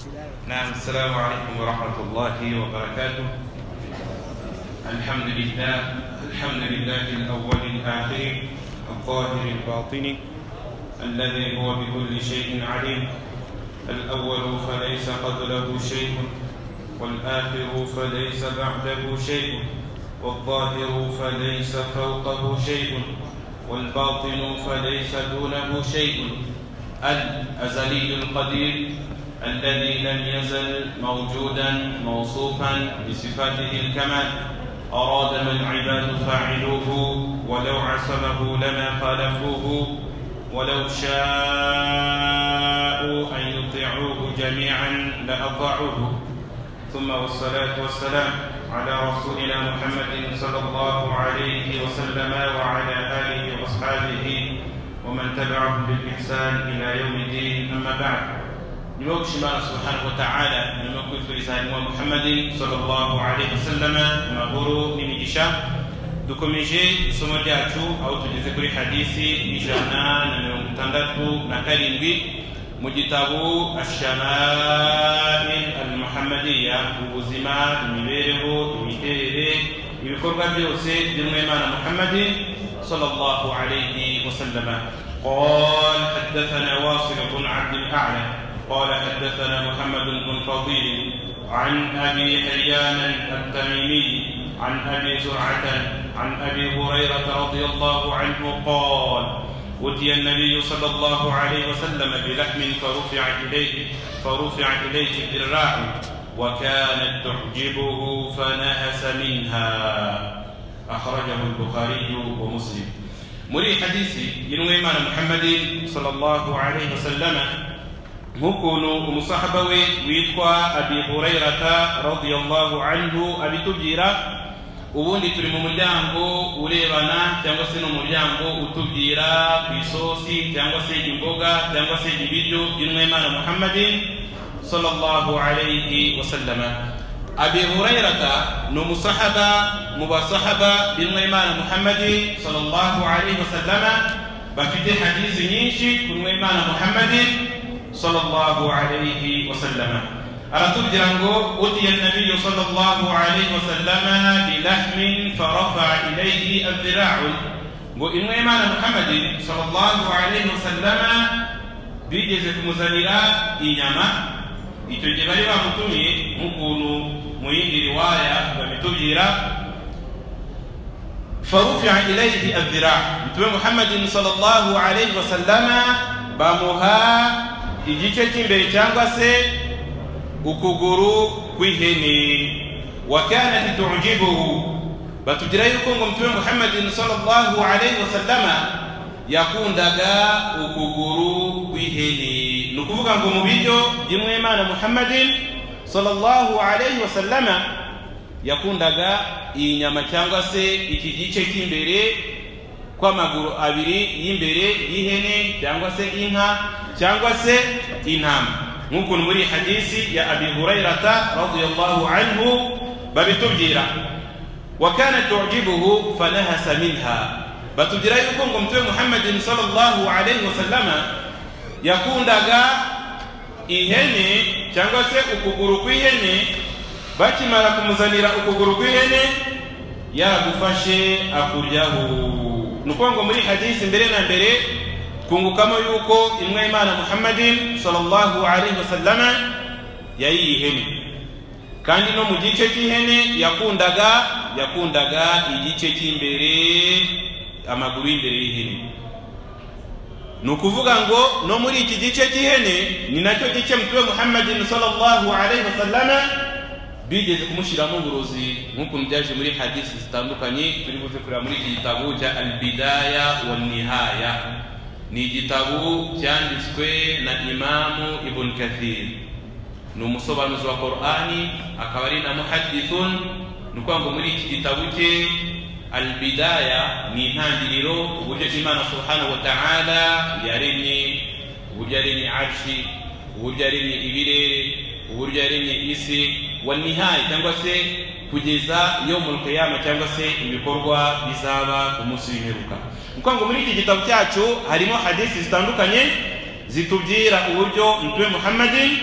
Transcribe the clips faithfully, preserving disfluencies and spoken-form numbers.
نعم. السلام عليكم ورحمة الله وبركاته. الحمد لله الحمد لله الأول الآخر الظاهر الباطن الذي هو بكل شيء عليم. الأول فليس قبله شيء، والآخر فليس بعده شيء، والظاهر فليس فوقه شيء، والباطن فليس دونه شيء. الأزلي القدير الذي لم يزل موجودا موصوفا بصفاته الكمال، أراد ما العباد فاعلوه، ولو عصمه لما خالفوه، ولو شاءوا أن يطيعوه جميعا لأطاعوه. ثم والصلاة والسلام على رسولنا محمد صلى الله عليه وسلم وعلى آله وأصحابه ومن تبعهم بالإحسان إلى يوم الدين. أما بعد، نوكش الله سبحانه وتعالى نمكن في رسالة محمد صلى الله عليه وسلم مغورو نمجيشا dukomeje isomo ryacu aho tugeze kuri hadisi ijana na mirongo itandatu na karindwi mu gitabo Ash-Shama'il al-Muhammadiyya, ubuzima, imibereho, imiterere, ibikorwa byose by'umwimana Muhammad sallallahu alayhi wa sallam. قال حدثنا واصل بن عبد الأعلى قال حدثنا محمد بن فضيل عن أبي حيان التميمي عن أبي زرعة عن أبي هريرة رضي الله عنه قال: أتي النبي صلى الله عليه وسلم بلحم فرفع إليه فرفع إليه الذراع وكانت تعجبه فنهس منها. أخرجه البخاري ومسلم. muri hadisi y'intumwa Muhammad sallallahu alayhi wasallam nk'ukuntu umusahaba we witwa Abi Hurairata radiyallahu anhu abitubwira. Ubundi turi mu muryango urebana cyangwa se no muryango utubwira ku isosi cyangwa se imboga cyangwa se ibiryo by'intumwa Muhammad sallallahu alayhi wasallam. Abi Hurairata ni umusahaba mu basahaba b'intumwa Muhammad sallallahu alayhi wasallam bafite hadisi nyinshi ku ntumwa Muhammad sallallahu alayhi wasallam. aratubwira ngo utiya an-nabiy sallallahu alayhi wasallam bilahmin farafa ilayhi adh-dhira'u, ngo intumwa Muhammad sallallahu alayhi wasallam bigeze kumuzanira inyama. Icyo gihe bari bamutumiye nk'ukuntu mu yindi riwaya babitubwira, farufi'a ilayhi adh-dhira', mtume Muhammad sallallahu alayhi wasallam bamuha igice cy'imbere cyangwa se ukuguru kw'ihene. Wa kanat tu'jibuhu, batubwira yuko ngo mtume Muhammad sallallahu alayhi wasallam yakundaga ukuguru kw'ihene. Ni ukuvuga ngo mu biryo by'umwimana Muhammad sallallahu alayhi wasallam yakundaga iyi nyama cyangwa se iki gice cy'imbere kw'amaguru abiri y'imbere y'ihene cyangwa se inka cyangwa se intama, nk'uko muri hadisi ya Abi Hurairata radiyallahu anhu babitubwira. Wa kanat tu'jibuhu fanahasa minha, batubwira yuko ngo mtume Muhammad sallallahu alayhi wasallam yakundaga ihene cyangwa se ukuguru kw'ihene. Bakimara kumuzanira ukuguru kw'ihene yaragufashe akuryaho. Nuko ngo muri hadisi mbere na mbere twungukamo yuko intumwa Muhammad sallallahu alayhi wasallam yayihene, kandi no mu gice cy'ihene yakundaga yakundaga igice cy'imbere, amaguru y'imbere y'ihene. Nukuvuga ngo no muri iki gice cy'ihene ni nacyo gice mtume Muhammad sallallahu alayhi wasallam bigeze kumushiramo uburozi, nk'uko byaje muri hadisi zitandukanye turi buze kureba muri iki gitabo cya Al-Bidaya wa Nihaya. Ni igitabo cyanditswe na Imamu Ibn Kathir, ni umusobanuzi wa Qur'ani akaba ari na muhaddithun. Nuko ngo muri iki gitabo cye Al-Bidaya ni intangiriro uburyo Imana subhanahu wa ta'ala yaremye, uburyo yaremye arshi, uburyo yaremye ibirere, uburyo yaremye isi, wa nihaya cyangwa se kugeza yawmul qiyamah cyangwa se ibikorwa bizaba ku munsi w'imperuka. Nuko ngo muri iki gitabo cyacu harimo hadisi zitandukanye zitubwira uburyo mtume Muhammad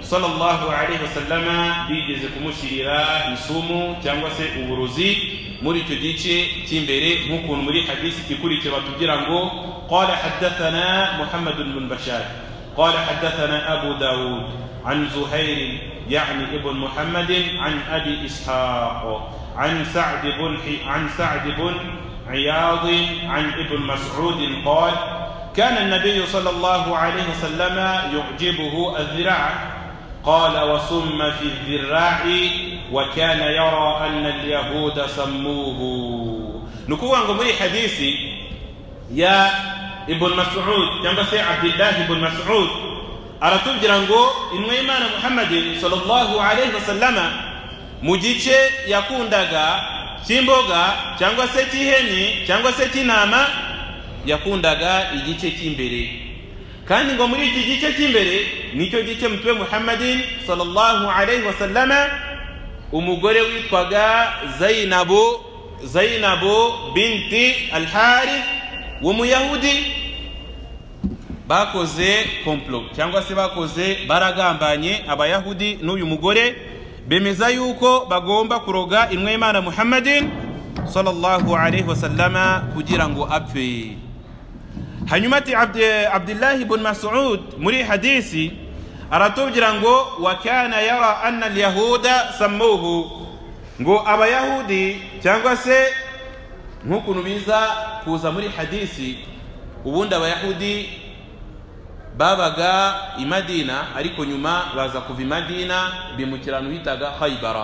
sallallahu alayhi wasallama bigeze kumushirira isumu cyangwa se uburozi muri icyo gice cy'imbere nk'ukuntu muri hadisi ikurikira batubwira ngo qala hadathana Muhammad ibn Bashar qala hadathana Abu Dawud an Zuhair يعني ابن محمد عن أبي إسحاق عن سعد بن عن سعد بن عياض عن ابن مسعود قال كان النبي صلى الله عليه وسلم يعجبه الذراع قال وسم في الذراع وكان يرى أن اليهود سموه نكون عندما حديثي يا ابن مسعود كما سي عبد الله بن مسعود aratubwira ngo inwe Imana Muhammad sallallahu alayhi wasallama mu gice yakundaga cy'imboga cyangwa se cy'ihene cyangwa se cy'intama yakundaga igice cy'imbere kandi ngo muri iki gice cy'imbere nicyo gice mutwe Muhammad sallallahu alayhi wasallama umugore witwaga Zainabu Zainabu binti al-Harith w'umuyahudi bakoze complot cyangwa se bakoze baragambanye abayahudi n'uyu mugore bemeza yuko bagomba kuroga inwe Imana Muhammadin sallallahu alayhi wasallama kugira ngo apfe. Hanyuma ati Abdullah ibn Mas'ud muri hadisi aratubwira ngo wa kana yara anna al-yahuda sammuhu ngo abayahudi cyangwa se nk'ukuntu biza kuza muri hadisi ubundi abayahudi babaga i Madina ariko nyuma baza kuva i Madina bimukirana bitaga Khaybara.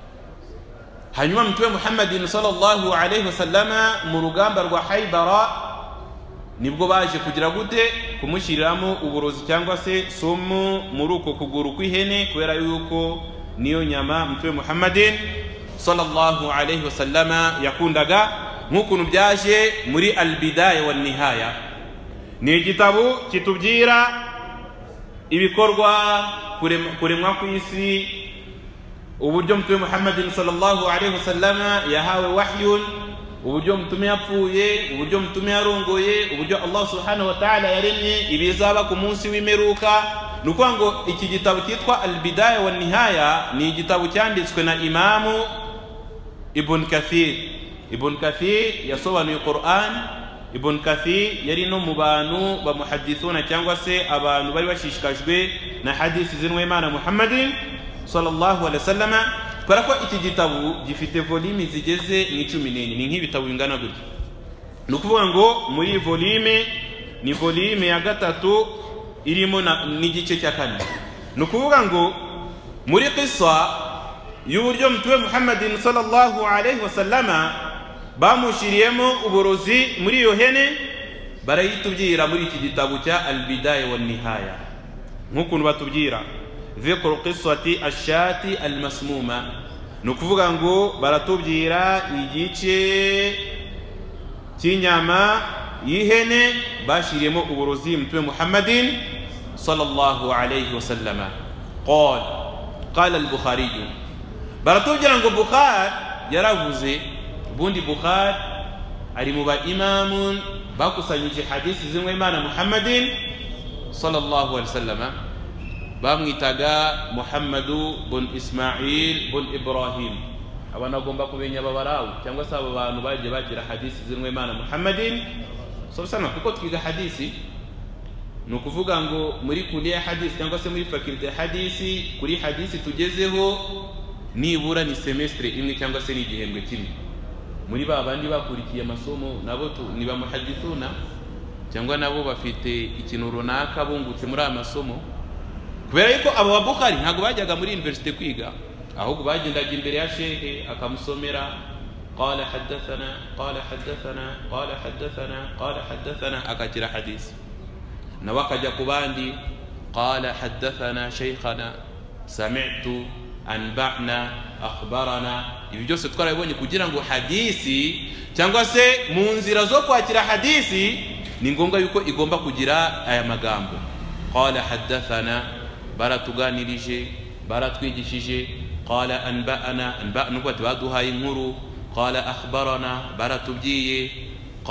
Hanyuma mtume Muhammad sallallahu alayhi wasallama mu rugamba rwa Khaybara nibwo baje kugira gute kumushiriramo uburozi cyangwa se somo muri uko kuguru kw'ihene kubera yuko niyo nyama mtume Muhammad sallallahu alayhi wasallama yakundaga nk'ukuntu byaje muri al-bidaya wan nihaya. Ni igitabo kitubwira ibikorwa kuremwa ku isi uburyo mtume Muhammad sallallahu alayhi wasallama yahawe wahyun uburyo mtume yapfuye uburyo mtume yarongoye uburyo Allah subhanahu wa ta'ala yaremye ibizaba ku munsi w'imperuka. Nuko ngo iki gitabo cyitwa al-bidaya wan nihaya ni igitabo cyanditswe na Imamu Ibn Kathir. Ibn Kathir yasobanuye Qur'an. Ibn Kathir yari no mu bantu bamuhadithuna cyangwa se abantu bari bashishikajwe na hadisi zinwe Imana Muhammadin sallallahu alayhi wasallam. Kubera ko iki gitabo gifite volume zigeze mu icumi n'enye ni nk'ibitabo bingana gutya. Nukuvuga ngo muri volume ni volume ya gatatu irimo n'igice cya kane. Nukuvuga ngo muri qissa y'uburyo mtume Muhammadin sallallahu alayhi wasallama bamushiriyemo uburozi muri iyo hene barayitubwira muri iki gitabo cya al-bidaya wan nihaya nk'ukuntu batubwira dhikru qissati ash-shati al-masmuma. Nukuvuga ngo baratubwira igice cy'inyama y'ihene bashiriyemo uburozi mtume Muhammadin sallallahu alayhi wasallama. qala qala al-Bukhari baratubwira ngo Bukhari yaravuze bundi Bukhari ari mu ba imamun bakusanyije hadisi zimwe Imana Muhammadin sallallahu alayhi wasallama bamwitaga Muhammadu bin Ismail bin Ibrahim. Abana agomba kubenya babarawu cyangwa se abo bantu baje bagira hadisi zimwe Imana Muhammadin sallallahu alayhi wasallama kuko twiga hadisi nukuvuga ngo muri kuliya hadisi cyangwa se muri faculty hadisi kuri hadisi tugezeho nibura ni semestre imwe cyangwa se ni igihembwe kimwe. Muri babandi bakurikiye amasomo nabo ni ba muhadithuna cyangwa nabo bafite ikintu runaka bungutse muri amasomo kubera yuko abo ba Bukhari ntago bajyaga muri university kwiga ahubwo bagendaga imbere ya shehe akamusomera qala hadathana qala hadathana qala hadathana qala hadathana akakira hadisi nawe akajya ku bandi qala hadathana shaykhana sami'tu anba'na akhbarana. Ibi byose twarabonye kugira ngo hadisi cyangwa se mu nzira zo kwakira hadisi ni ngombwa yuko igomba kugira aya magambo qala hadathana baratuganirije baratwigishije qala anba'ana anba'na ko baduhaye inkuru qala akhbarana baratubyiye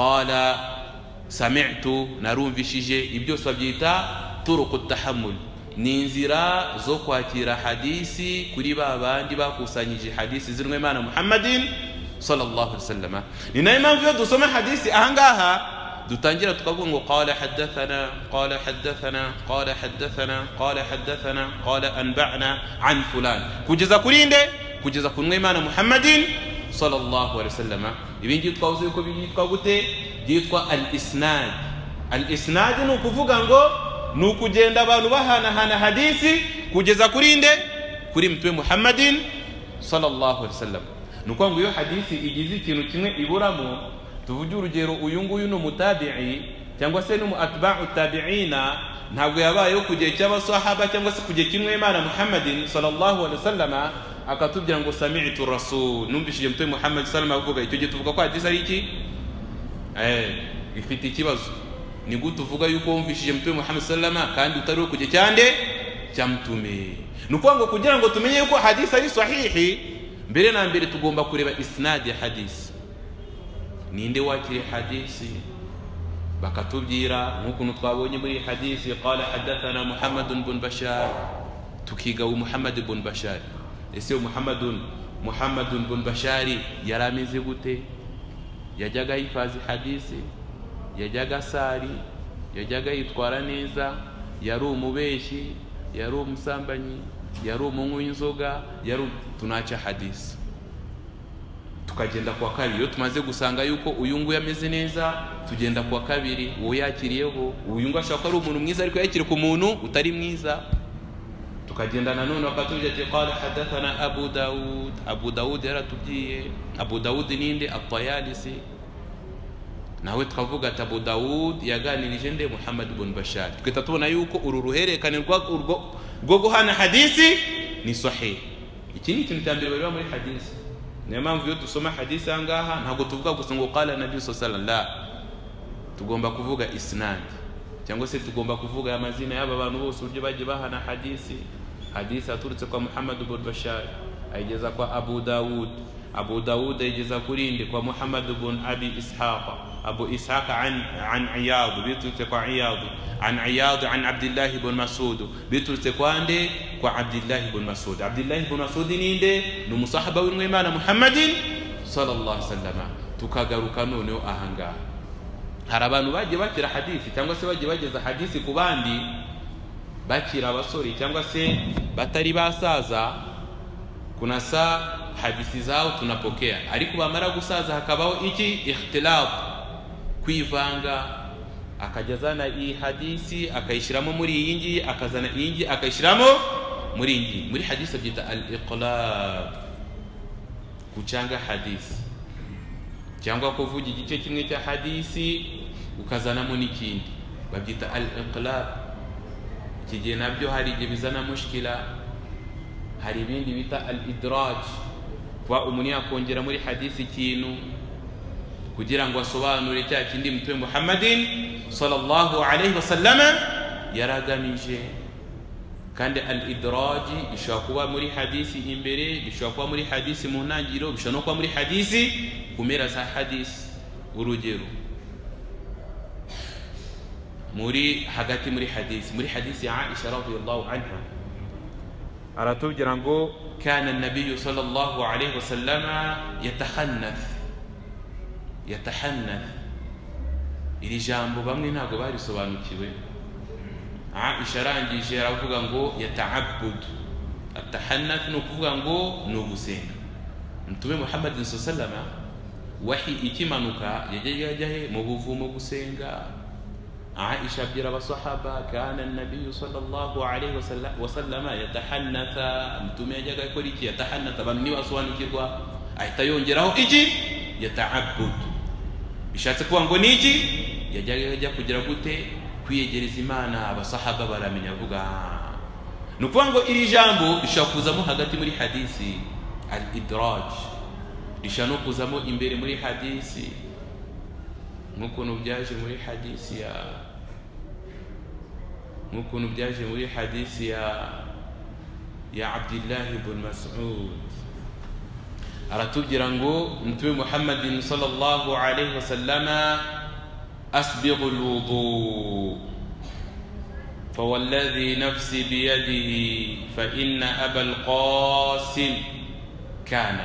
qala sami'tu narumvishije. Ibyo byose babyita turuqut tahammul ni inzira zo kwakira hadisi kuri babandi bakusanyije hadisi zirwe Imana Muhammadin sallallahu alaihi wasallam. Ni nayo mpamvu yo dusoma hadisi ahangaha dutangira tukavuga ngo qala hadathana qala hadathana qala hadathana qala hadathana qala anba'na an fulan kugeza kurinde kugeza kunwe Imana Muhammadin sallallahu alaihi wasallam. Ibingi twawuze ko byitwa gute? Byitwa al-isnad. Al-isnad ni kuvuga ngo ni ukugenda abantu bahana hana hadisi kugeza kurinde kuri mtume Muhammadin sallallahu alaihi wasallam. Nuko ngo iyo hadisi igize ikintu kimwe iburamo, tuvuge urugero uyu nguyu no mutabi'i cyangwa se no atba'u tabi'ina, ntabwo yabayeho kugiye cy'abasahaba cyangwa se kugiye kimwe Imana Muhammadin sallallahu alaihi wasallam akatubwira ngo sami'tu rasul, numvishije mtume Muhammad sallallahu alaihi wasallam avuga. Icyo gihe tuvuga ko hadisi ari iki? Eh, ifite ikibazo. Ni gute uvuga yuko wumvishije mtume Muhammad sallallahu alaihi wasallam kandi utari kujye cyande cya mtume? Nuko ngo kugira ngo tumenye yuko hadisi ari sahihi, mbere na mbere tugomba kureba isnad ya hadisi. Ninde wakiriye hadisi? Bakatubwira nkuko twabonye muri hadisi qala hadathana Muhammad ibn Bashar, tukiga u Muhammad ibn Bashar. Ese Muhammadun Muhammad ibn Bashari yarameze gute? Yajyaga yifazi hadisi, yajyaga sari, yajyaga yitwara neza, yari umubeshi, yari umusambanyi, yari umunywi w'inzoga, yari tunacha hadisi. Tukagenda kwa kabiri, iyo tumaze gusanga yuko uyu nguyu ameze neza, tugenda kwa kabiri, uwo yakiriyeho uyu nguyu ashaka ari umuntu mwiza ariko yakire ku muntu utari mwiza. Tukagenda nanone wakatubye ati qala hadathana Abu Daud. Abu Daud yaratubwiye. Abu Daud ninde? At-Tayalisi. Nawe twavuga ati Abu Daud yaganirije nde? Muhammad ibn Bashar. Twita tubona yuko uru ruherekane rwo rwo guhana hadisi ni sahih. Iki ni ikintu cyambere bari muri hadisi. Niyo mpamvu yo dusoma hadisi angaha ntabwo tuvuga gusa ngo qala Nabi sallallahu alaihi wasallam, tugomba kuvuga isnad, cyangwa se tugomba kuvuga amazina y'aba bantu bose uryo baje bahana hadisi. Hadisi aturutse kwa Muhammad ibn Bashar ayigeza kwa Abu Daud, Abu Daud ayigeza kurinde kwa Muhammad ibn Abi Ishaq, Abu Ishaq an an Iyad biturutse kwa Iyad, an Iyad an Abdullah ibn Mas'ud biturutse kwa nde? Kwa Abdullah ibn Mas'ud. Abdullah ibn Mas'ud ninde? Ni umusahaba w'Imana Muhammadin sallallahu alaihi wasallam. Tukagaruka noneho ahanga hari abantu bagiye bakira hadisi cyangwa se bagiye bageza hadisi ku bandi bakira abasori cyangwa se batari basaza. Kuna saa hadisi zao tunapokea, ariko bamara gusaza hakabaho iki? Ikhtilaf, kwivanga. Akajazana iyi hadisi akayishiramo muri iyi ngi, akazana iyi ngi akayishiramo muri iyi ngi. Muri hadisi byita al-iqlab, kucanga hadisi cyangwa kuvuga igice kimwe cya hadisi ukazanamo n'ikindi, babyita al-iqlab. Iki gihe nabyo hari igihe bizana mushkila. Hari ibindi bita al-idraj, kwa umuntu yakongera muri hadisi ikintu kugira ngo asobanure cya kindi mtume Muhammadin sallallahu alaihi wasallam yaragamije. Kandi al-idraj bishobora kuba muri hadisi imbere, bishobora kuba muri hadisi mu ntangiriro, bishobora no kuba muri hadisi kumera za hadisi. Urugero muri hagati muri hadisi, muri hadisi ya Aisha radhiyallahu anha aratubwira ngo kana an-nabiy sallallahu alayhi wasallam yatahannath. Yatahannath iri jambo bamwe ntago barisobanukiwe. Aisha arangije aravuga ngo yata'abbud. At-tahannath no kuvuga ngo no gusenga. Mtume Muhammad sallallahu alayhi wasallam wahi ikimanuka yajyaga he mu buvumo gusenga. Aisha abwira abasahaba kana an-nabiy sallallahu alayhi wasallam yatahannatha. Mtume yajyaga akora iki? Yatahannatha. Abantu nibasobanukirwa ahita yongeraho iki? Yata'abbud. Bishatse kuba ngo ni iki? Yajyaga yajya kugira gute? Kwiyegereza Imana. Abasahaba baramenya avuga nukuvuga ngo iri jambo rishobora kuzamo hagati muri hadisi al-idraj, rishobora no kuzamo imbere muri hadisi nk'ukuntu byaje muri hadisi ya nk'ukuntu byaje muri hadisi ya ya Abdullah ibn Mas'ud. Aratubwira ngo mtume Muhammadin sallallahu alayhi wasallam asbighu al-wudu. فوالذي نفسي بيده فإن أبا القاسم كان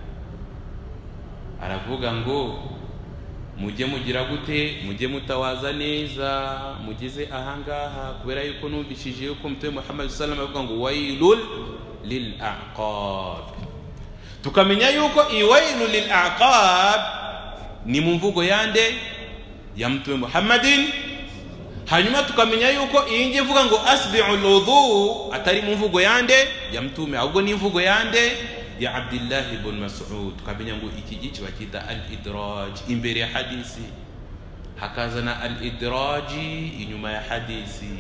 aravuga ngo mujye mugira gute mujye mutawaza neza mugize ahangaha kubera yuko numvishije yuko mtume Muhammad sallallahu alaihi wasallam avuga ngo wailul lil aqab tukamenya yuko iwailul lil aqab ni mumvugo yande ya mtume Muhammadin hanyuma tukamenya yuko iyi ngiye ivuga ngo asbi'ul wudu atari mumvugo yande ya mtume ahubwo ni mvugo yande ya Abdullah ibn Mas'ud tukamenya ngo iki gice bakita al-idraj imbere ya hadisi hakazana al-idraj inyuma ya hadisi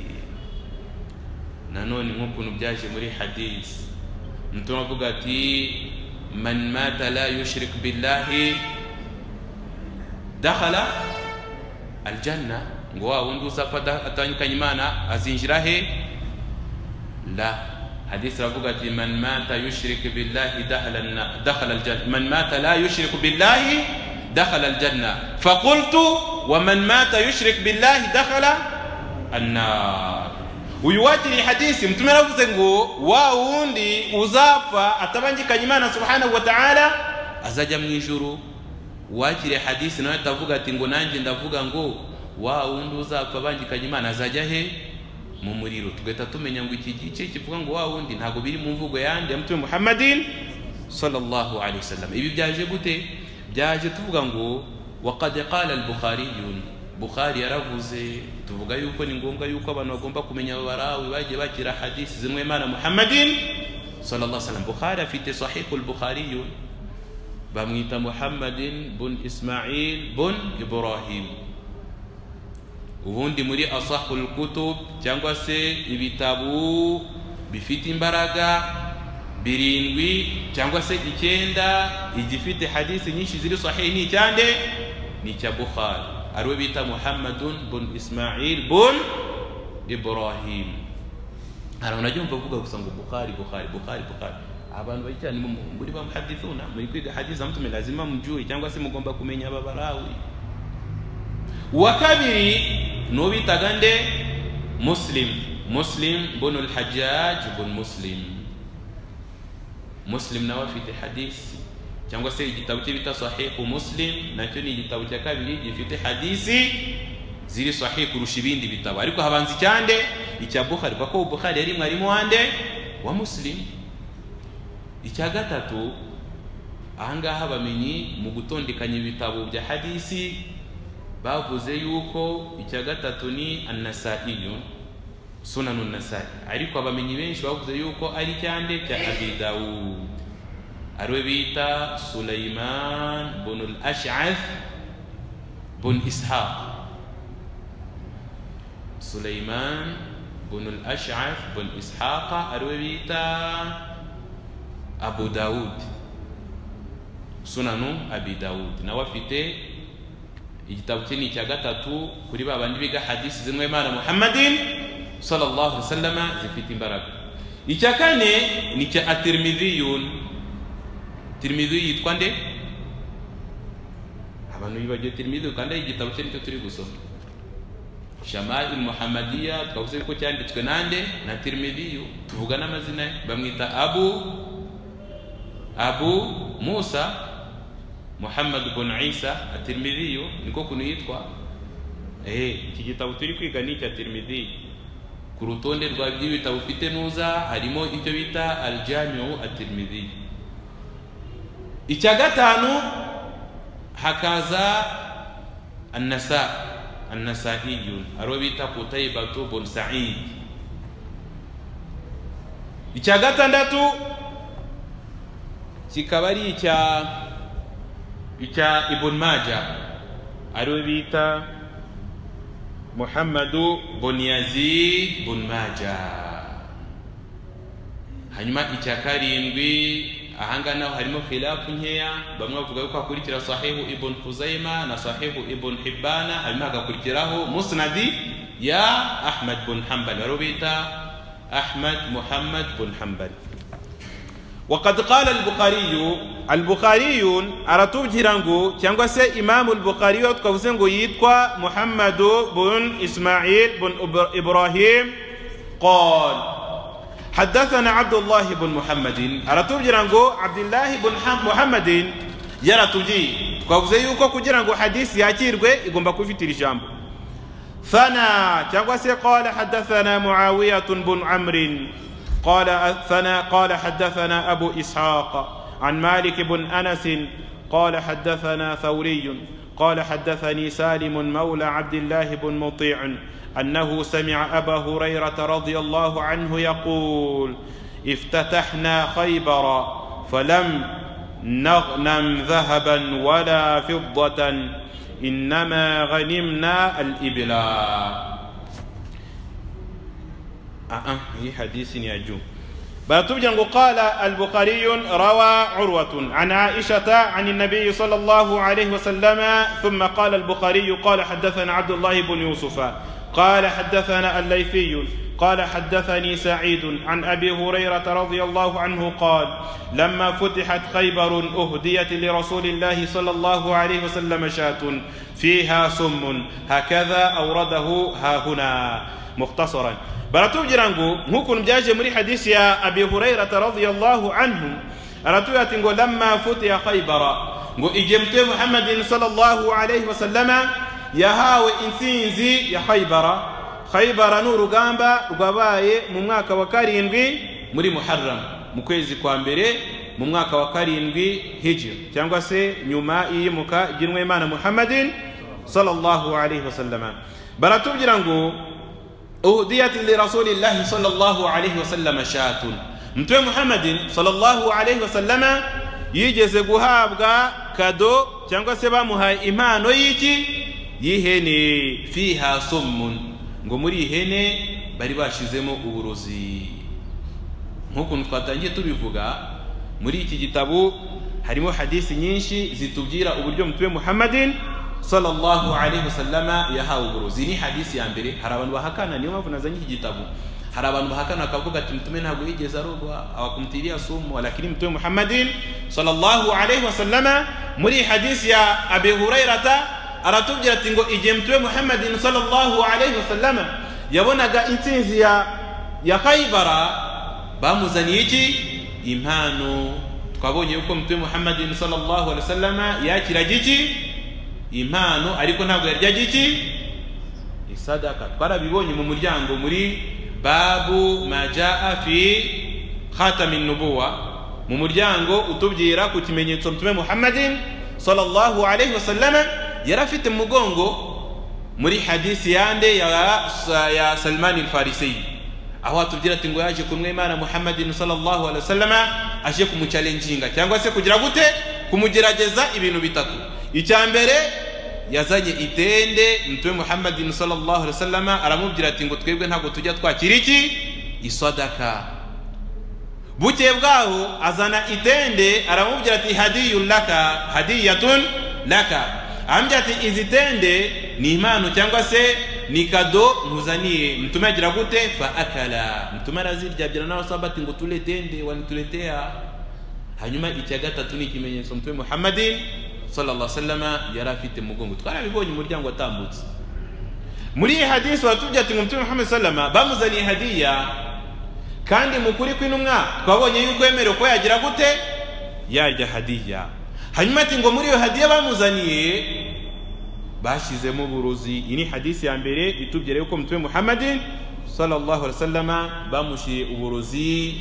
nanone nk'ukuntu byaje muri hadisi mtume avuga ati man mata la yushrik billahi dakhala al-janna ngo wa wundi usapfa atanyikanye Imana azinjira he la حديث رفقت من مات يشرك بالله دخل دخل الجنة من مات لا يشرك بالله دخل الجنة فقلت ومن مات يشرك بالله دخل النار ويواتي حديث متى رفقت ngo wa wundi uzapfa atabangikanye Imana subhanahu wa ta'ala azaja mu ijuru wakire hadisi nawe tavuga ati ngo nanjye ndavuga ngo wa wundi uzapfa abangikanye Imana azaja he mu muriro tugahita tumenya ngo iki gice kivuga ngo wa wundi ntago biri mu mvugo yandi ya mtume Muhammadin sallallahu alaihi wasallam ibi byaje gute byaje tuvuga ngo waqad qala al-Bukhari Bukhari yaravuze tuvuga yuko ni ngombwa yuko abantu bagomba kumenya abarawi bagiye bakira hadisi zimwe Imana Muhammadin sallallahu alaihi wasallam Bukhari afite sahih al-Bukhari bamwita Muhammadin bun Ismail bun Ibrahim ubundi muri asahul kutub cyangwa se ibitabu bifite imbaraga birindwi cyangwa se icyenda igifite hadisi nyinshi ziri sahih ni cyande ni cya Bukhari arwe bita Muhammadun bun Ismail bun Ibrahim arona jumva vuga gusa ngo Bukhari Bukhari Bukhari Bukhari abantu bacyane muri ba muhadithuna muri kwiga hadisi mtume lazima mjue cyangwa se mugomba kumenya ababarawi wakabiri no bitagande Muslim Muslim bun al-Hajjaj bun Muslim Muslim nawe afite hadisi cyangwa se igitabo cye bita sahih Muslim nacyo ni igitabo cya kabiri gifite hadisi ziri sahih kurusha ibindi bitabo ariko habanza cyande icya Bukhari kuko Bukhari yari mwarimu wande wa Muslim icya gatatu ahangaha bamenyi mu gutondekanya ibitabo bya hadisi bavuze yuko icya gatatu ni an-Nasa'i sunanun Nasa'i ariko abamenyi benshi bavuze yuko ari cyande cya Abi Dawud arwe bita Sulaiman bun al-Ash'ath bun Ishaq Sulaiman bun al-Ash'ath bun Ishaq arwe bita Abu Dawud sunanu Abi Dawud nawe afite igitabo cye ni cya gatatu kuri babandi biga hadisi zimwe Imana Muhammadin sallallahu alaihi wasallam zifite imbaraga icya kane ni cya at-Tirmidhi Tirmidhi yitwa nde abantu bibagiye Tirmidhi kandi igitabo cye nicyo turi gusoma Shama'il Muhammadiyya twavuze ko cyanditswe nande na Tirmidhi tuvuga n'amazina bamwita Abu Abu Musa Muhammad ibn Isa at-Tirmidhi niko kuno yitwa eh iki gitabo turi kwiga ni cya Tirmidhi ku rutonde rwa by'ibitabo ufite nuza harimo ibyo bita al-Jami'u at-Tirmidhi icya gatanu hakaza an-Nasa an-Nasa'i aro bita Qutaybah ibn Sa'id icya gatandatu kikaba ari icya icya Ibn Majah arwe bita Muhammadu bun Yazid bun Majah hanyuma icya karindwi ahangana harimo khilafu nkeya bamwe bavuga yuko akurikira sahihu Ibn Khuzaimah na sahihu Ibn Hibban hanyuma agakurikiraho musnadi ya Ahmad bun Hanbal arwe bita Ahmad Muhammad bun Hanbal وقد قال البخاري البخاري aratubwira ngo cyangwa se Imam al-Bukhari twavuze ngo yitwa Muhammad bun Ismail bun Ibrahim قال حدثنا عبد الله بن محمد أرتوجر نقول عبد الله بن محمد يرتوجي twavuze yuko kugira ngo hadisi yakirwe igomba kufitira ijambo ثنا cyangwa se قال حدثنا معاوية بن عمرو قال ثنا قال حدثنا أبو إسحاق عن مالك بن أنس قال حدثنا ثوري قال حدثني سالم مولى عبد الله بن مطيع أنه سمع أبا هريرة رضي الله عنه يقول افتتحنا خيبر فلم نغنم ذهبا ولا فضة إنما غنمنا الإبلاء. آه هي حديث يجوم باتوجن قال البخاري روى عروة عن عائشة عن النبي صلى الله عليه وسلم ثم قال البخاري قال حدثنا عبد الله بن يوسف قال حدثنا الليثي قال حدثني سعيد عن أبي هريرة رضي الله عنه قال لما فتحت خيبر أهديت لرسول الله صلى الله عليه وسلم شاة فيها سم هكذا أورده ها هنا مختصرا. baratubyirango nkuko byaje muri hadisi ya Abi Hurairah radhiyallahu anhu aratuyati ngo lamma futiha Khaybara ngo ije mtume Muhammadin sallallahu alayhi wasallama yahawe insinzi ya Khaybara. Khaybara n'urugamba rwabaye mu mwaka wa karindwi muri Muharram mu kwezi kwa mbere mu mwaka wa karindwi Hijra cyangwa se nyuma yimuka ginwe Imana Muhammadin sallallahu alayhi wasallama. baratubyirango أهديت لرسول الله صلى الله عليه وسلم شاة متى محمد صلى الله عليه وسلم يجeze guhabwa kado cyangwa se bamuhaye impano y'iki yihene fiha summun ngo muri ihene bari bashizemo uburozi. nkuko twatangiye tubivuga muri iki gitabo harimo hadisi nyinshi zitubwira uburyo mtume Muhammadin sallallahu alayhi wasallama yahawe uburozi. Ni hadisi ya mbere. Hari abantu bahakana, niyo mpamvu nazanye iki gitabo. Hari abantu bahakana akavuga ati mtume ntabwo yigeze arogwa awakumtiria sumu, lakini mtume Muhammadin sallallahu alayhi wasallama muri hadisi ya Abi Hurairah aratubwira ati ngo igihe mtume Muhammadin sallallahu alayhi wasallama yabonaga intsinzi ya ya Khaybara bamuzaniye iki impano. Twabonye yuko mtume Muhammadin sallallahu alayhi wasallama yakira giki impano ariko ntabwo yarya giki isadaka. Twarabibonye mu muryango muri babu majaa fi khatamin nubuwa, mu muryango utubwira ku kimenyetso mtume Muhammadin sallallahu alayhi wasallama yarafite mugongo muri hadisi yande ya ya Salman al-Farisi, aho atubwira ati ngo yaje kumwe Imana Muhammadin sallallahu alayhi wasallama aje kumuchallenginga cyangwa se kugira gute kumugerageza ibintu bitatu. Icyambere yazanye itende mtume Muhammadin sallallahu alaihi wasallam aramubwira ati ngo twebwe ntago tujya twakira iki isadaka. Buke bwaho azana itende aramubwira ati hadiyun laka hadiyatun laka, ambya ati izitende ni impano cyangwa se ni kado ntuzaniye. Mtume agira gute fa akala, mtume arazirya byira nawe sabati ngo tuletende wanituletea. Hanyuma icya gatatu ni kimenyetso mtume Muhammadin sallallahu alaihi wasallam yarafite mugongo. Twarabibonye umuryango watambutse muri hadisi watubye ati mtume Muhammad sallama bamuzaniye hadiya, kandi mukuri kw'intumwa twabonye yuko yemerewe ko yagira gute yarya hadiya. Hanyuma ati ngo muri iyo hadiya bamuzaniye bashizemo buruzi. Ini hadisi ya mbere itubye yuko mtume Muhammadin sallallahu alaihi wasallam bamushiye uburozi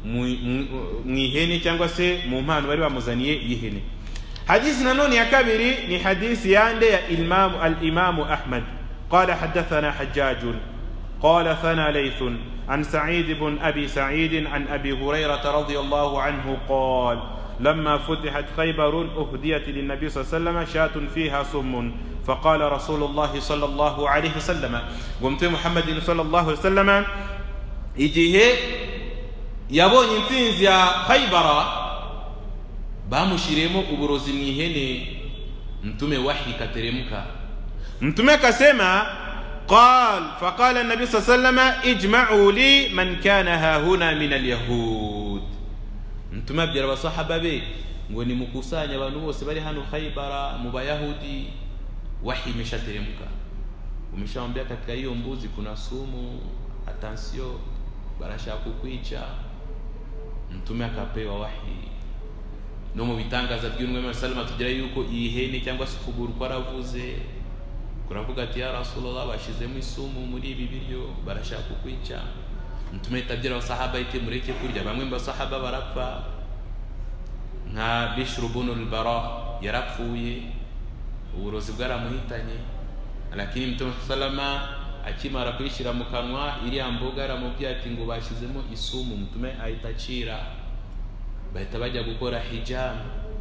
mu ihene cyangwa se mu mpano bari bamuzaniye y'ihene. حديث نانون يا كبيري ني حديث ياندي الإمام الإمام أحمد قال حدثنا حجاج قال ثنا ليث عن سعيد بن أبي سعيد عن أبي هريرة رضي الله عنه قال لما فتحت خيبر أهديت للنبي صلى الله عليه وسلم شاة فيها سم فقال رسول الله صلى الله عليه وسلم قمت محمد صلى الله عليه وسلم إجيه يبون ينتنز يا خيبر bamushiremo uburozi mu ihene. Mtume wahi kateremka, mtume akasema qal faqala an-nabi sallallahu alayhi wasallam ijma'u li man kana ha huna min al-yahud. Mtume abjara basahaba be ngo ni mukusanya abantu bose bari hano Khaybara mu bayahudi. Wahi imeshateremka, umeshaambia katika hiyo mbuzi kuna sumu, attention barashaka kukwica. Mtume akapewa wahi. No mu bitangaza by'umwe Salama tugira yuko ihene cyangwa se ukuguru kwaravuze kuravuga ati ya Rasulullah bashizemo isumu muri ibi biryo barashaka kukwica. Mtume tabira abasahaba ite mureke kurya. Bamwe mu basahaba barapfa nka Bishr ibn al-Bara yarapfuye uburozi bwaramuhitanye, lakini Mtume Salama akimara kuyishira mu kanwa iri amboga aramubwira ati ngo bashizemo isumu. Mtume ahitacira bahita bajya gukora hijam.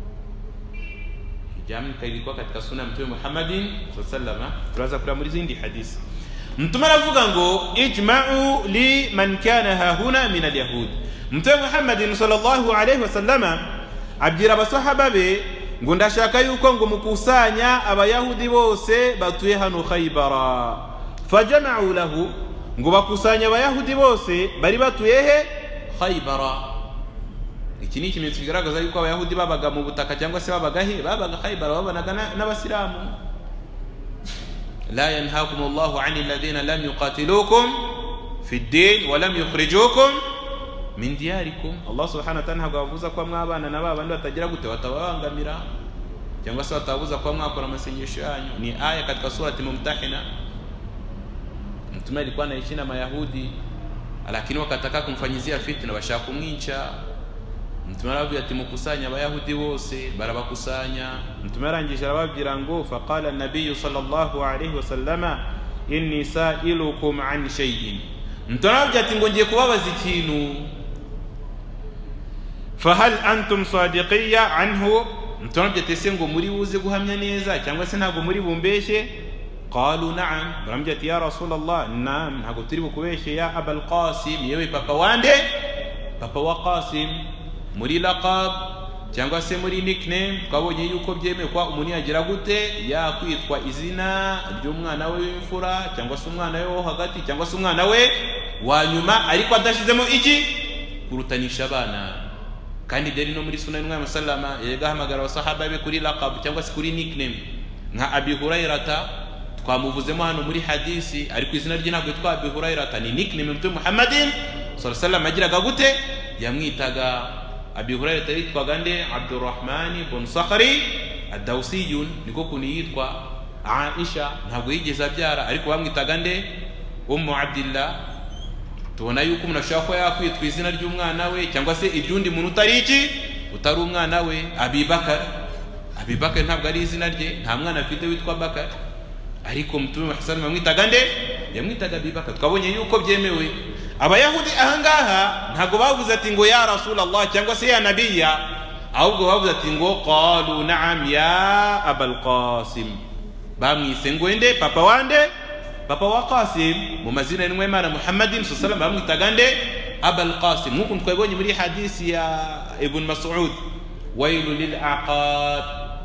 Hijam kailikuwa katika sunna Mtume Muhammadin sallallahu alaihi wasallam. Turaza kula muri zindi hadisi. Mtume aravuga ngo ijma'u li man kana hahuna min al-yahud. Mtume Muhammadin sallallahu alaihi wasallam abwira abasahaba be ngo ndashaka yuko ngo mukusanya abayahudi bose batuye hano Khaybara. Fajama'u lahu, ngo bakusanya abayahudi bose bari batuye he Khaybara. Iki ni ikimenyetso kigaragaza yuko abayahudi babaga mu butaka cyangwa se babaga he babaga Khaybara, babanaga n'abasilamu. La yanhaakum Allahu 'anil ladhina lam yuqatilukum fi ad-din wa lam yukhrijukum min diyarikum. Allah subhanahu wa ta'ala habavuza kwa mwabana na babandi batagira gute batabangamira cyangwa se batabuza kwa mwakora amasengesho yanyu. Ni aya katika surati Mumtahina. Mtume alikuwa anaishi na Mayahudi, lakini wakataka kumfanyizia fitna, bashaka kumwica. Mtume aravuga ati mukusanya abayahudi bose, barabakusanya. Mtume arangije arababwira ngo faqala an-nabiy sallallahu alayhi wasallama inni sa'ilukum an shay'in. Mtume aravuga ati ngo ngiye kubabaza ikintu. Fahal antum sadiqiyya anhu. Mtume aravuga ati se ngo muri buze guhamya neza cyangwa se ntago muri bumbeshe? Qalu na'am. Baramubwira ati ya Rasulullah, na'am, ntago turi bukubeshe ya Abul Qasim, yewe papa wande, papa wa Qasim. Muri laqab cyangwa se muri nickname twabonye yuko byemekwa umuntu yagira gute ya kwitwa izina ry'umwana we w'imfura cyangwa se umwana we wo hagati cyangwa se umwana we wa nyuma, ariko adashizemo iki kurutanisha abana. Kandi deri no muri sunna y'Umwami sallama yegahamagara abasahaba be kuri laqab cyangwa se kuri nickname. Nka Abi Hurairata twamuvuzemo hano muri hadisi, ariko izina rye ntabwo yitwa Abi Hurairata, ni nickname Mtume Muhammadin sallallahu alaihi wasallam agiraga gute yamwitaga. Abi Hurairah yitwaga nde Abdurrahman ibn Sakhri ad-Dawsiyun, niko kuni yitwa. Aisha ntabwo yigeze abyara, ariko bamwitaga nde Ummu Abdillah. Tubona yuko umuntu ashaka ko yakwitwa izina ry'umwana we cyangwa se iryundi muntu utari iki utari umwana we. Abi Bakar, Abi Bakar ntabwo ari izina rye, nta mwana afite witwa Bakar, ariko Mtume Muhammad bamwitaga nde yamwitaga Abi Bakar. Twabonye yuko byemewe. Abayahudi ahangaha ntago bavuze ati ngo ya Rasulullah cyangwa se ya Nabiya, ahubwo bavuze ati ngo qalu na'am ya Abul Qasim. Bamwise ngo ende papa wande, papa wa Qasim. Mu mazina y'Umwami Muhammadin sallallahu alaihi wasallam bamwitaga nde Abul Qasim. Nkuko twabonye muri hadisi ya Ibn Mas'ud, wailu lil aqab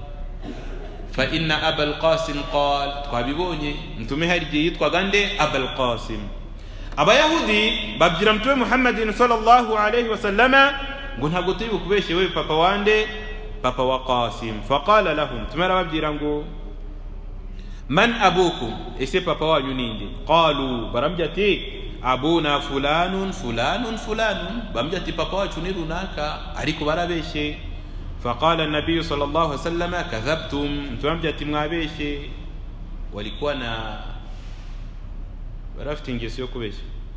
fa inna Abul Qasim qala. Twabibonye Mtume hari yitwaga nde Abul Qasim. Abayahudi babwira Mtume Muhammadin sallallahu alayhi wasallama ngo ntago turi bukubeshe we papa wande, papa wa Qasim. Faqala lahum, tumara babwira ngo man abukum, ese papa wanyu ninde? Qalu, barambya ati abuna fulanun fulanun fulanun. Bambya ati papa wacu ni runaka, ariko barabeshe. Faqala an-nabiy sallallahu alayhi wasallama kadhabtum, tumambya ati mwabeshe. Walikuwa na barafite ingeso yo kubeshya.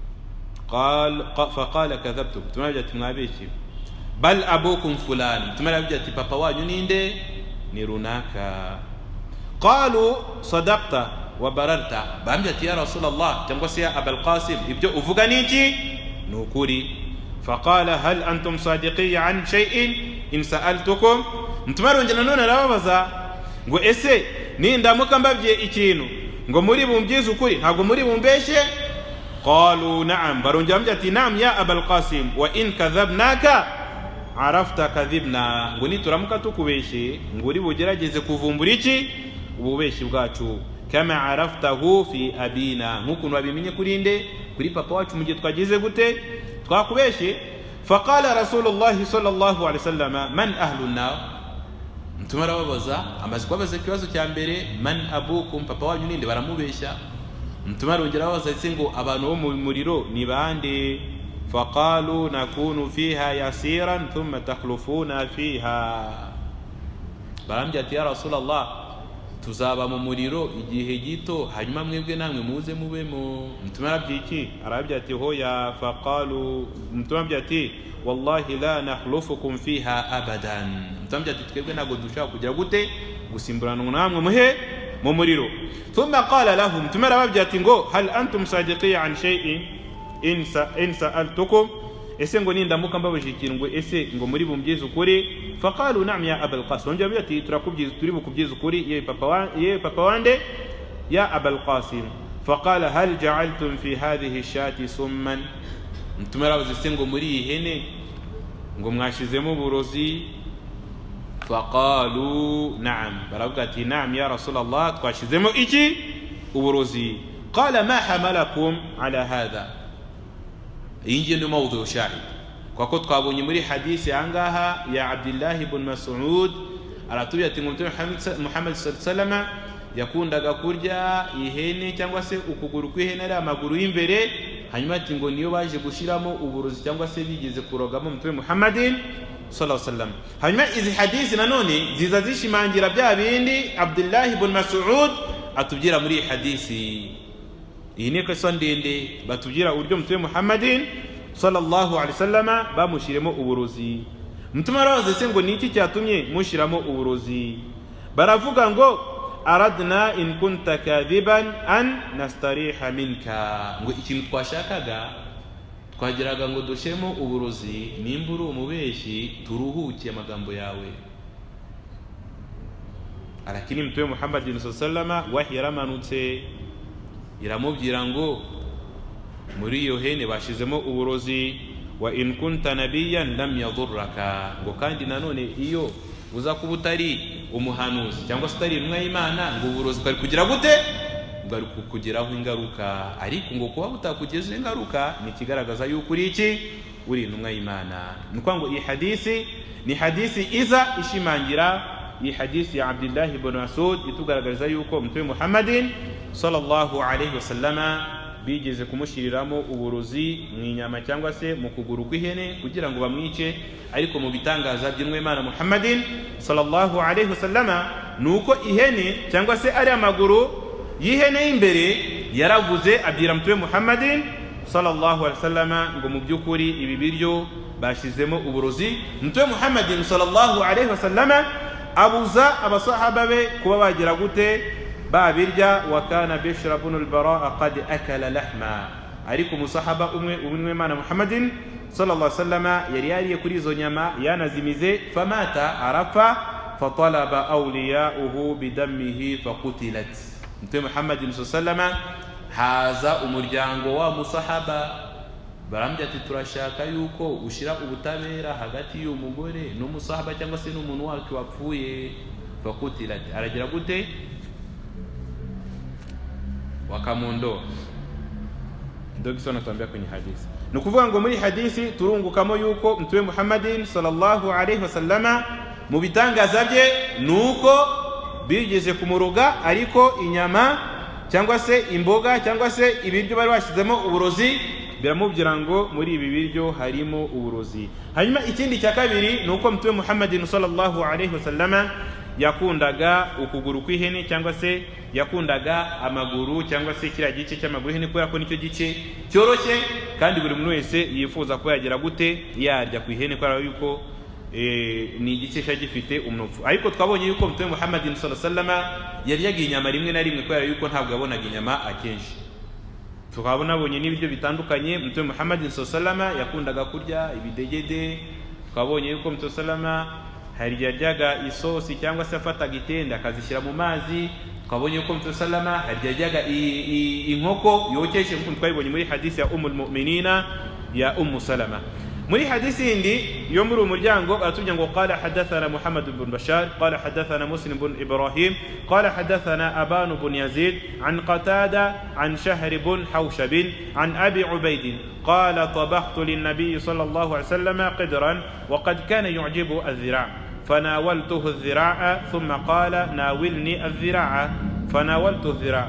Qal faqala kadhabtum, tumabya ati mwabeshye. Bal abukum fulan, tumabya ati papa wanyu ninde? Ni runaka. Qalu sadaqta wa bararta. Bambya ati ya Rasulullah cyangwa se ya Abul Qasim, ibyo uvuga niki nukuri. Faqala hal antum sadiqiyya an shay'in in sa'altukum. Mtumarongena none arababaza ngo ese nindamuka mbabye ikintu ngo muri bumbyize ukuri ntabwo muri bumbeshe? Qalu na'am. Barongera bambye ati na'am ya Abul Qasim, wa in kadhabnaka arafta kadhibna. Ngo nituramuka tukubeshe ngo uri bugerageze kuvumbura iki ububeshi bwacu. Kama araftahu fi abina, nkuko wabimenye kuri nde kuri papa wacu mu gihe twagize gute twakubeshe. Faqala Rasulullah sallallahu alaihi wasallam man ahlun nar. Mtumara wabaza amaze kwabaza kibazo cya mbere man abukum, papa wanyu ninde? Baramubesha. mtume arongera abaza ati ngo abantu bo mu muriro ni bande faqalu nakunu fiha yasiran thumma takhlufuna fiha barambye ati ya Rasulullah tuzaba mu muriro igihe gito hanyuma mwebwe namwe muze mubemo mtume arabye iki arabye ati hoya faqalu mtume arabye ati wallahi la nakhlufukum fiha abadan mtume ati twebwe nago dushaka kugira gute gusimburana namwe muhe mu muriro thumma qala lahum mtume arabye ati ngo hal antum sadiqi an shay'in in sa in sa'altukum ese ngo nindamuka mbabuje ikintu ngo ese ngo muri bumbyize ukuri faqalu na'am ya abul qasim njye ati turakubyiza turi bukubyiza ukuri ye papa wa ye papa wande ya abul qasim faqala hal ja'altum fi hadhihi shati summan mtume aravuze ese ngo muri ihene ngo mwashizemo uburozi faqalu na'am baravuga ati na'am ya Rasulullah twashizemo iki uburozi qala ma hamalakum ala hadha inje ni mawdhu shahid kwa ko twabonye muri hadisi angaha ya Abdullah ibn Mas'ud aratubya ati ngo Muhammad sallallahu alaihi wasallam yakundaga kurya ihene cyangwa se ukuguru kw'ihene ari amaguru y'imbere hanyuma ati ngo niyo baje gushiramo uburozi cyangwa se bigeze kurogamo mutwe Muhammadin sallallahu alaihi wasallam hanyuma izi hadisi nanone ziza zishimangira bya bindi Abdullah ibn Mas'ud atubwira muri hadisi iyi ni ko ndende batubwira uburyo mutwe Muhammadin sallallahu alaihi wasallama bamushiremo uburozi mutuma araze se ngo niki cyatumye mushiramo uburozi baravuga ngo aradna in kunta kadhiban an nastariha minka ngo ikintu twashakaga twagiraga ngo dushemo uburozi nimburu umubeshi turuhuke amagambo yawe arakini mutwe Muhammadin sallallahu alaihi wasallama wahi yaramanutse iramubwira ngo muri iyo hene bashizemo uburozi wa in kunta nabiyan lam yadurraka ngo kandi nanone iyo uza kuba utari umuhanuzi cyangwa se utari intumwa y'Imana ngo uburozi bari kugira gute bari kukugiraho ingaruka ariko ngo kuba butakugeze ingaruka ni kigaragaza yuko uri iki uri intumwa y'Imana nuko ngo iyi hadisi ni hadisi iza ishimangira iyi hadisi ya Abdullah ibn Mas'ud itugaragariza yuko mutwe Muhammadin sallallahu alaihi wasallama bigeze kumushiriramo uburozi mwinyama cyangwa se mu kuguru kw'ihene kugira ngo bamwice ariko mu bitangaza by'inwe Imana Muhammadin sallallahu alaihi wasallama nuko ihene cyangwa se ari amaguru y'ihene y'imbere yaravuze abwira mutwe Muhammadin sallallahu alaihi wasallama ngo mu byukuri ibi biryo bashizemo uburozi mutwe Muhammadin sallallahu alaihi wasallama abuza abasahaba be kuba bagira gute babirya wa kana Bishr ibn al-Bara qad akala lahma ariko musahaba umwe umwe Imana Muhammadin sallallahu alaihi wasallama yari yariye kuri izo nyama yanazimize famata arafa fatalaba awliya'uhu bidammihi faqutilat mtume Muhammadin sallallahu alaihi wasallama haza umuryango wa musahaba barambye ati turashaka yuko ushira ubutabera hagati y'umugore n'umusahaba cyangwa se n'umuntu wake wapfuye faqutilat aragira gute wakamundo ndio kisona tuambia kwenye hadithi nukuvuga ngo muri hadithi turungukamo yuko mtume Muhammadin sallallahu alaihi wasallama mu bitangaza bye nuko bigeze kumuruga ariko inyama cyangwa se imboga cyangwa se ibiryo bari bashizemo uburozi biramubwira ngo muri ibi biryo harimo uburozi hanyuma ikindi cya kabiri nuko mtume Muhammadin sallallahu alaihi wasallama yakundaga ukuguru kw'ihene cyangwa se yakundaga amaguru cyangwa se kiriya gice cy'amaguru y'ihene kubera ko nicyo gice cyoroshye kandi buri muntu wese yifuza ko yagira gute yarya ku ihene kubera yuko eh ni igice cya gifite umnopfu ariko twabonye yuko mtume Muhammadin sallallahu alaihi wasallama yaryaga inyama rimwe na rimwe kubera yuko ntabwo yabonaga inyama akenshi tukabona bonye n'ibiryo bitandukanye mtume Muhammadin sallallahu alaihi wasallama yakundaga kurya ibidegede twabonye yuko mtume sallama hari yaryaga isosi cyangwa se afataga itenda akazishyira mu mazi twabonye yuko mtume sallama hari yaryaga inkoko yokeshe nk'uko twabibonye muri hadisi ya ummul mu'minina ya ummu salama muri hadisi indi yo muri umuryango atubye ngo qala hadathana Muhammad ibn Bashar qala hadathana Muslim ibn Ibrahim qala hadathana Aban ibn Yazid an Qatada an Shahr ibn Hawshab an Abi Ubayd qala tabakhtu lin-nabiy sallallahu alayhi wasallam qidran wa qad kana yu'jibu adh-dhira' فناولته الذراع ثم قال ناولني الذراع فناولته الذراع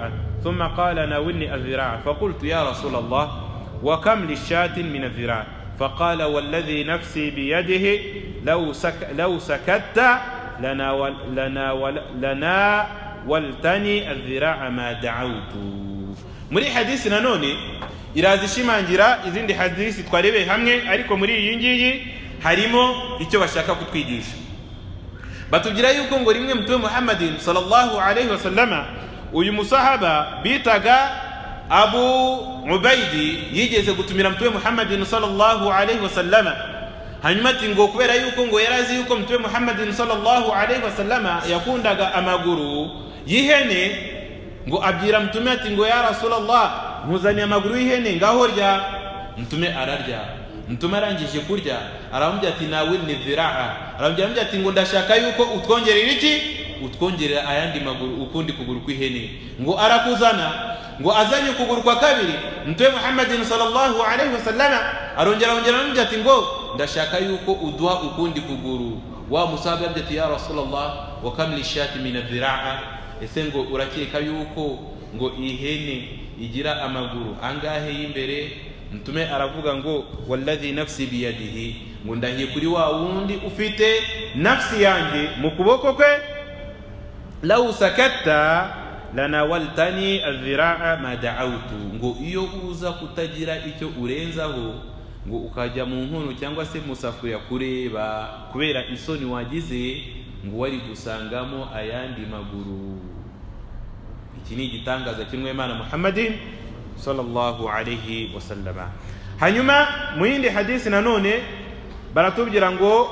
ثم قال ناولني الذراع فقلت يا رسول الله وكم للشاة من الذراع فقال والذي نفسي بيده لو سك لو سكت لنا لنا لنا والتني الذراع ما دعوت. muri hadisi nanone irazishimangira izindi hadisi twarebe hamwe, ariko muri iyi ngiyi harimo icyo bashaka kutwigisha. Batubwira yuko ngo rimwe Mtume Muhammadin sallallahu alayhi wasallama uyu musahaba bitaga Abu Ubaidi yigeze gutumira Mtume Muhammadin sallallahu alayhi wasallama, hanyuma ati ngo kubera yuko ngo yarazi yuko Mtume Muhammadin sallallahu alayhi wasallama yakundaga amaguru yihene, ngo abwira Mtume ati ngo ya Rasulullah nkuzaniye amaguru y'ihene ngaho rya. Mtume ararya. Mtume arangije kurya aramubwira ati nawe ni dhiraa, aramubwira ati ngo ndashaka yuko utwongerera iki, utwongerera ayandi maguru ukundi kuguru kw'ihene. Ngo arakuzana, ngo azanye kuguru kwa kabiri. Mtume Muhammadin sallallahu alayhi wasallama arongera arongera aramubwira ati ngo ndashaka yuko uduha ukundi kuguru. Wa musahaba ati ya Rasulullah wa kam li shati min adh-dhiraa, ese ngo urakeka yuko ngo ihene igira amaguru angahe y'imbere? Mtume aravuga ngo walladhi nafsi biyadihi, ngo ndahiye kuri wa wundi ufite nafsi yanjye mu kuboko kwe, law sakatta lanawaltani adh-dhiraa ma da'awtu, ngo iyo uza kutagira icyo urenzaho ngo ukajya mu nkono cyangwa se musafuriya kureba kubera isoni wagize, ngo wari gusangamo ayandi maguru. Iki ni igitangaza kimwe Imana Muhammadin sallallahu alayhi wasallama. Hanyuma mu yindi hadisi nanone baratubwira ngo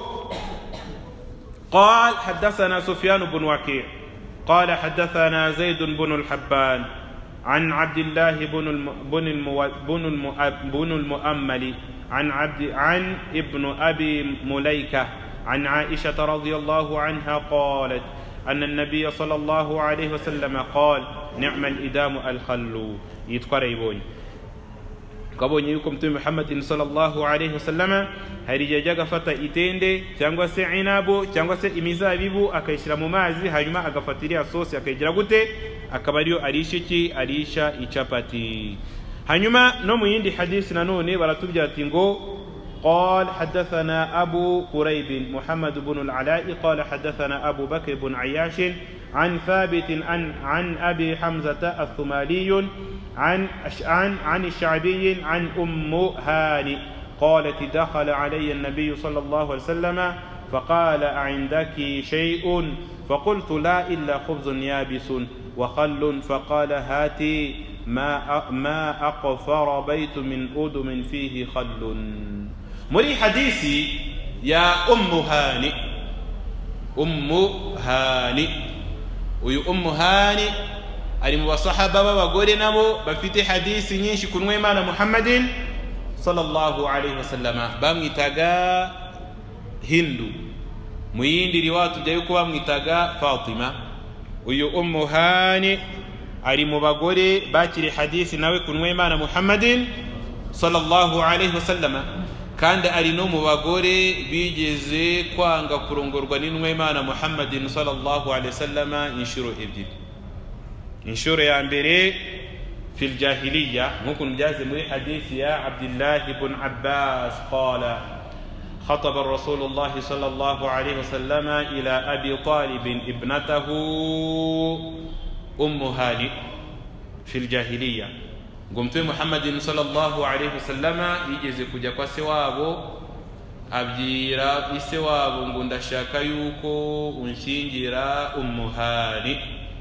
قال حدثنا سفيان بن وكيع قال حدثنا زيد بن الحبان عن عبد الله بن الم... بن المو... بن, الم... بن المؤمل عن عبد عن ابن أبي مليكة عن عائشة رضي الله عنها قالت أن النبي صلى الله عليه وسلم قال نعم الإدام الخل يتقريبون kabonye yuko Mtume Muhammad sallallahu alayhi wasallam harijajaga fata itende cyangwa se inabo cyangwa se imizabibu akayishira mu mazi, hanyuma agafatiria sosi akayigira gute, akaba ariyo arisha iki, arisha ichapati. Hanyuma no mu yindi hadisi nanone baratubwira ati ngo قال حدثنا أبو قريب محمد بن العلاء قال حدثنا أبو بكر بن عياش عن ثابت عن, عن أبي حمزة الثمالي عن, عن, عن الشعبي عن أم هاني قالت دخل علي النبي صلى الله عليه وسلم فقال أعندك شيء فقلت لا إلا خبز يابس وخل فقال هاتي ما, ما أقفر بيت من أدم فيه خل. muri hadisi ya Ummu Hani, Ummu Hani, uyu Ummu Hani ari mu basahaba b'abagore nabo bafite hadisi nyinshi kunwe Imana Muhammadin sallallahu alayhi wasallama, bamwitaga Hindu. Mu yindi riwaya tujya yuko bamwitaga Fatima. Uyu Ummu Hani ari mu bagore bakiri hadisi nawe kunwe Imana Muhammadin sallallahu alayhi wasallama, kandi ari no mu bagore bigeze kwanga kurongorwa n'intumwa y'Imana Muhammadin sallallahu alayhi wasallama inshuro ebyiri. Inshuro ya mbere fil jahiliya nkuko byaze muri hadisi ya Abdullah ibn Abbas qala خطب الرسول الله صلى الله عليه وسلم إلى أبي طالب ابنته أم هاني في الجاهلية. Mtume Muhammadin sallallahu alayhi wasallama yigeze kujya kwa se wabo abwira ise wabo ngo ndashaka yuko unshingira Ummu Hani.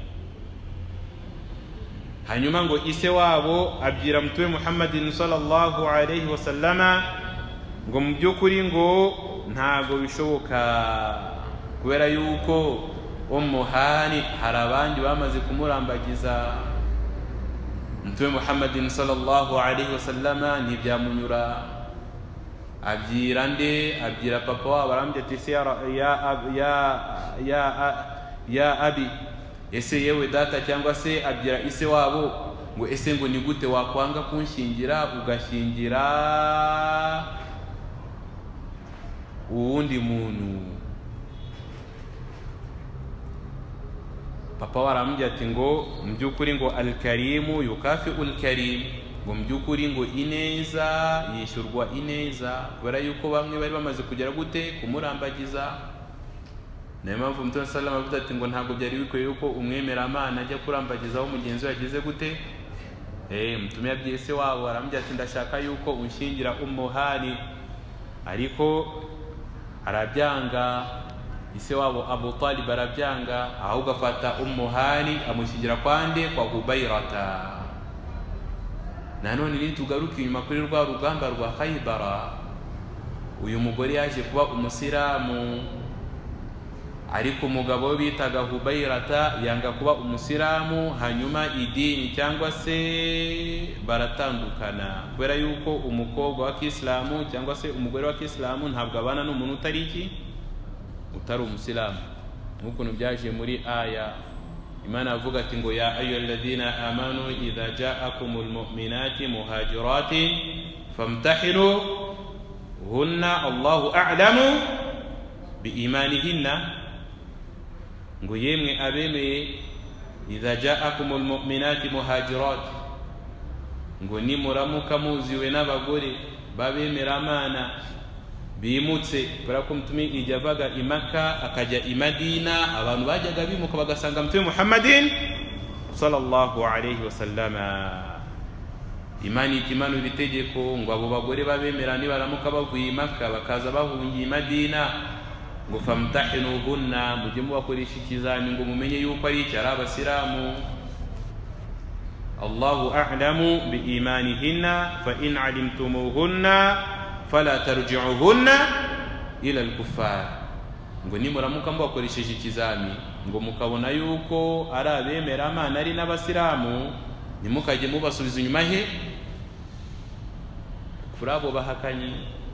Hanyuma ngo ise wabo abwira Mtume Muhammadin sallallahu alayhi wasallama ngo mu byukuri ngo ntago bishoboka kubera yuko Ummu Hani hari abandi bamaze kumurambagiza. Mtume Muhammadin sallallahu alayhi wasallama ntibyamunyura, abwira nde, abwira papa wabo arambye ati ya ya ya ya abi, ese yewe data, cyangwa se abwira ise wabo ngo ese ngo ni gute wakwanga kunshingira ugashingira uwundi muntu. papa waramubye ati ngo mu by'ukuri ngo al-karimu yukafi'u al-karim, ngo mu by'ukuri ngo ineza yishyurwa ineza, kubera yuko bamwe bari bamaze kugera gute kumurambagiza. Niyo mpamvu Mtume sallallahu avuga ati ngo ntabwo byari bikwiye yuko umwemeramana ajya kurambagizaho mugenzi we yagize gute. Eh, Mtume yabwiye se wabo aramubye ati ndashaka yuko unshingira Ummu Hani, ariko arabyanga. Ise wabo Abu Talib arabyanga, ahubwo afata Ummu Hani amushingira kwande kwa Hubairata. Nanone nitugaruka inyuma kuri rwa rugamba rwa Khaybara, uyu mugore yaje kuba umusiramu, ariko umugabo we bitaga Hubairata yanga kuba umusiramu, hanyuma idini cyangwa se baratandukana, kubera yuko umukobwa wa Kiislamu cyangwa se umugore wa Kiislamu ntabwo abana n'umuntu utari iki utari umusiramu. Nk'uko byaje muri aya Imana avuga ati ngo ya ayyuhalladhina amanu idha ja'akumul mu'minati muhajiratin famtahinu hunna Allahu a'lamu biimanihinna, ngo yemwe abemeye idha ja'akumul mu'minati muhajirat, ngo nimuramuka muziwe n'abagore babemeramana bimutse. Kubera ko Mtume ijavaga i Makka akajya i Madina, abantu bajyaga bimuka bagasanga Mtume Muhammadin sallallahu alayhi wasallama. Imani itimanu ibitegeko ngo abo bagore babemera nibaramuka bavuye i Makka bakaza bahungiye i Madina, ngo famtahinuhunna, mujye mubakoresha ikizami ngo mumenye yuko ari iki ari abasiramu. Allahu a'lamu biimanihinna fa in alimtumuhunna fala tarji'uhunna ila al-kuffar, ngo nimuramuka mubakoresheje ikizami ngo mukabona yuko ari abemera amana ari n'abasiramu, nimukajye mubasubiza inyuma he kuri abo bahakanyi.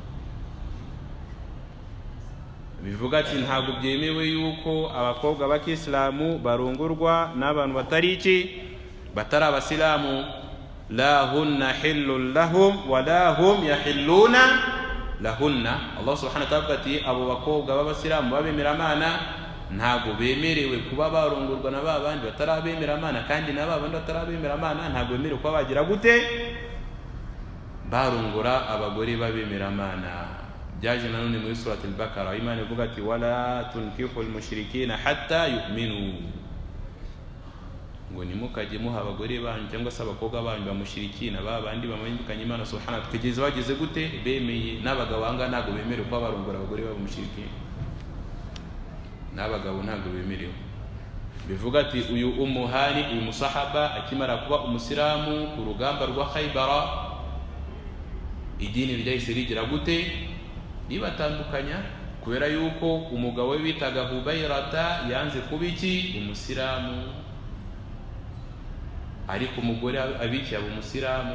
Bivuga ati ntabwo byemewe yuko abakobwa b'Islamu barongorwa n'abantu batari iki batari abasilamu. La hunna hillun lahum wa la hum yahilluna lahunna. Allah subhanahu wa ta'ala ati abo bakobwa b'abasilamu babemeramana ntabwo bemerewe kuba barongorwa na babandi batarabemeramana, kandi na babandi batarabemeramana ntabwo bemerewe kuba bagira gute barongora abagore babemeramana. Byaje nanone muri surati al-Baqara, Imana ivuga ati wala tunkihul mushrikina hatta yu'minu, ngo nimukajye muha abagore banyu cyangwa se abakobwa banyu bamushrikina babandi bamanyukanye Imana subhanahu kugeza bageze gute bemeye. N'abagabo anga ntabwo bemerewe kuba barongora abagore bamushrikina, n'abagabo ntabwo bemerewe. Bivuga ati uyu Ummu Hani, uyu musahaba akimara kuba umusiramu ku rugamba rwa Khaybara, idini ryahise rigira gute ribatandukanya, kubera yuko umugabo we bitaga Hubairata yanze kuba iki umusiramu, ariko umugore abikiye abo umusiramu.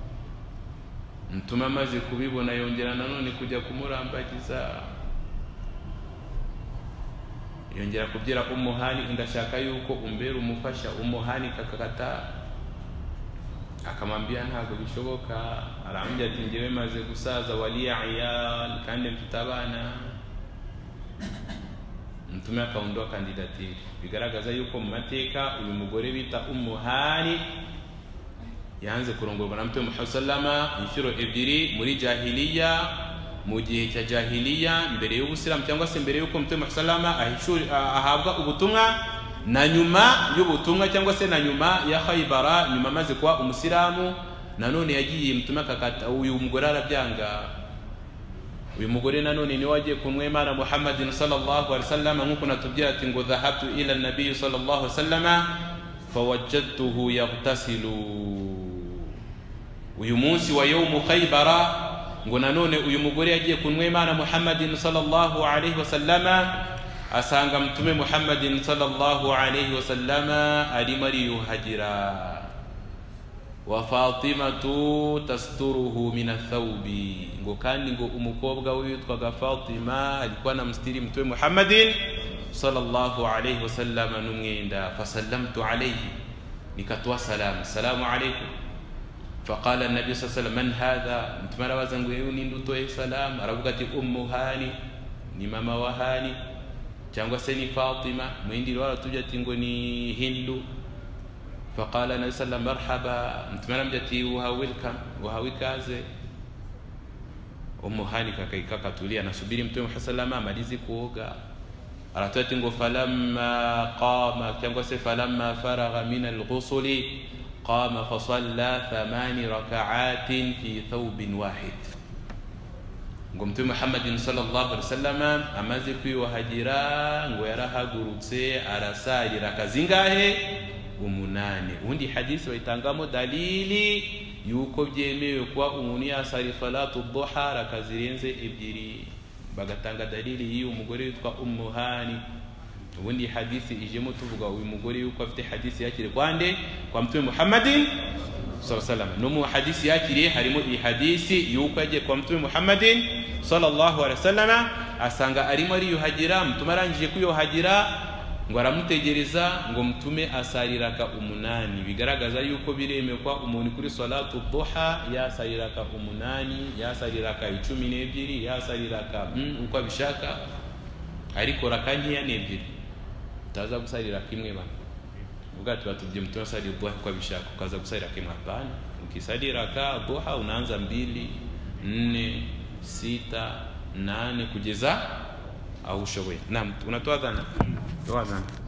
Mtume amaze kubibona yongera nanone kujya kumurambagiza, yongera kubyira Ummu Hani ndashaka yuko umbera umufasha. Ummu Hani kakakata, akamwambia ntabwo bishoboka. Arambye ati ngewe maze gusaza waliya iyal kandi mfite abana. Mtume akaondoa kandidatiri, bigaragaza yuko mu mateka uyu mugore bita Ummu Hani yanze kurongorwa na Mtume Muhammad sallama inshuro ebyiri muri jahiliya, mu gihe cya jahiliya mbere y'ubusiramu cyangwa se mbere yuko Mtume Muhammad sallama ahishuri ahabwa ubutumwa, na nyuma y'ubutumwa cyangwa se na nyuma ya Khaybara, nyuma maze kuba umusiramu nanone yagiye Mtume akakata. Uyu mugore arabyanga. Uyu mugore nanone ni wagiye kumwemana Muhammadin sallallahu alaihi wasallam, nkuko natubwira ati ngo dhahabtu ila an-nabiy sallallahu alaihi wasallam fawajadtuhu yaghtasilu. Uyu munsi wa yawm Khaybara, ngo nanone uyu mugore yagiye kumwemana Muhammadin sallallahu alaihi wasallam, asanga Mtume Muhammadin sallallahu alaihi wasallam arimo ariyuhagira, wa Fatimatu tasturuhu min athawbi, ngo kandi ngo umukobwa we witwaga Fatima alikuwa na mstiri Mtume Muhammadin sallallahu alayhi wasallam numwenda. Fasallamtu alayhi, nikatoa salamu, salamu alaykum. Faqala an-nabi sallallahu alayhi wasallam man hadha, Mtume arabaza ngo yeye ni ndutoe salamu. Aravuga ati Ummu Hani, ni mama wa Hani. cyangwa se ni Fatima, mwindi wala tujya tingo ni Hindu. Faqala nabi sallam marhaba, mtume aramjati wa welcome wa wikaze. Umuhani kakaika katulia nasubiri mtume sallallahu amalizi kuoga. Aratoa tingo falamma qama, cyangwa se falamma faragha min al-ghusli qama fa salla thamani rak'atin fi thawbin wahid. Ngo mtume Muhammad sallallahu alaihi wasallam amaze kwiyohagira ngo yarahagurutse arasali rakazingahe umunane. Undi hadisi bayitangamo dalili yuko byemewe kwa umuntu yasali salatu dhuha rakazirenze ebyiri, bagatanga dalili yiyo umugore witwa Ummu Hani. Ubundi hadisi ijemo tuvuga uyu mugore yuko afite hadisi yakire kwande kwa mtume Muhammad sallallahu alaihi wasallam. No mu hadisi yakire harimo iyi hadisi yuko yagiye kwa mtume Muhammad sallallahu alaihi wasallam asanga arimo ari yuhagira, mtume arangije kuyohagira ngo aramutegereza ngo mtume asariraka umunani. Bigaragaza yuko biremewe kwa umuntu kuri salatu dhuha yasariraka umunani, yasariraka icumi n'ebyiri, yasariraka mm, uko abishaka, ariko rakanyi ya n'ebyiri taza gusarira kimwe bana. Ubwato batubye mtume asarira dhuha uko abishaka, ukaza gusarira kimwe hapana. Ukisalira ka dhuha unaanza mbili, nne, sita, nane kugeza au ushowe. Naam, unatoa dhana. Toa dhana.